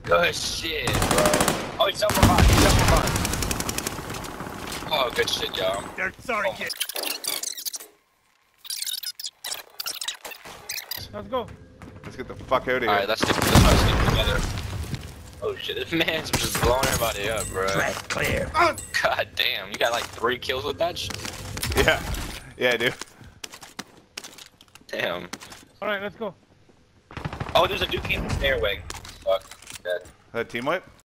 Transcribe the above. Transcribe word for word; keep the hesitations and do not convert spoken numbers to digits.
Good shit, bro. Oh, he's jumping behind. He's jumping behind. Oh, good shit, y'all. Sorry, Oh. kid. Let's go. Let's get the fuck out of here. Alright, let's stick let's try to stick together. Oh shit, this man's just blowing everybody up, bro. Track clear. God damn, you got like three kills with that shit? Yeah. Yeah, I do. Damn. Alright, let's go. Oh, there's a dude in the stairway. Fuck. Dead. That team wipe?